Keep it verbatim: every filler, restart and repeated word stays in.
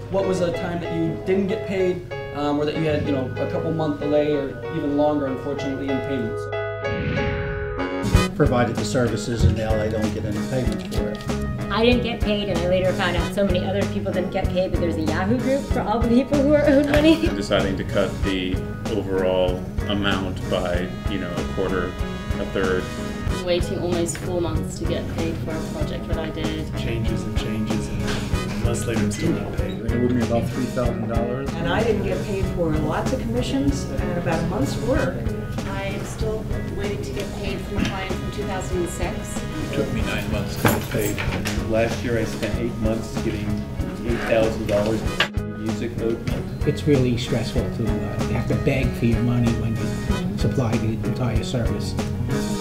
what was a time that you didn't get paid, um, or that you had, you know, a couple month delay or even longer, unfortunately, in payments? Provided the services and now I don't get any payments for it. I didn't get paid, and I later found out so many other people didn't get paid that there's a Yahoo group for all the people who are owed money. Deciding to cut the overall amount by, you know, a quarter, a third. Waiting almost four months to get paid for a project that I did. Changes and changes, and months later I'm still not paid. It would be about three thousand dollars. And I didn't get paid for lots of commissions and about a month's work. I am still waiting to get paid from a client from two thousand six. It took me nine months to get paid. Last year I spent eight months getting eight thousand dollars in music owed me. It's really stressful to uh, have to beg for your money when you supply the entire service.